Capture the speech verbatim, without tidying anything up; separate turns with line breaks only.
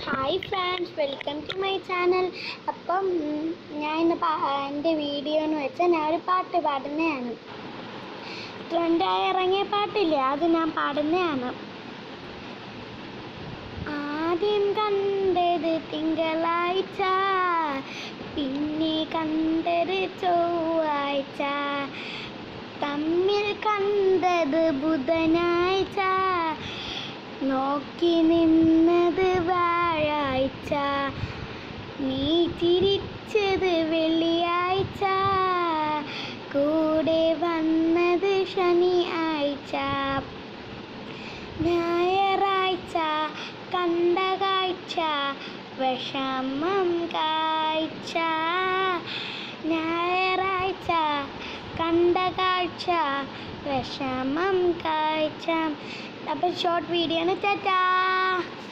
Hi friends, welcome to my channel. അപ്പം ഞാൻ ഇന്ന് എൻ്റെ വീഡിയോ എന്ന് വെച്ചാൽ ഞാൻ ഒരു പാട്ട് പാടുന്നതാണ്. ട്രെൻഡായി ഇറങ്ങിയ പാട്ടില്ലേ, അത് ഞാൻ പാടുന്നതാണ്. ആദ്യം കണ്ടത് തിങ്കളാഴ്ച, പിന്നെ കണ്ടത് ചൊവ്വാഴ്ച, തമ്മിൽ കണ്ടത് ബുധനാഴ്ച, നോക്കി നിന്നത് വ്യാഴാഴ്ച, നീ ചിരിച്ചത് വെള്ളിയാഴ്ച, കൂടെ വന്നത് ശനിയാഴ്ച, ഞായറാഴ്ച കണ്ട കാഴ്ച വിഷമം കാഴ്ച, ഞായറാഴ്ച കണ്ട കാഴ്ച വിഷമം കാഴ്ച. അപ്പോൾ ഷോർട്ട് വീഡിയോ ആണ്. ടാറ്റാ.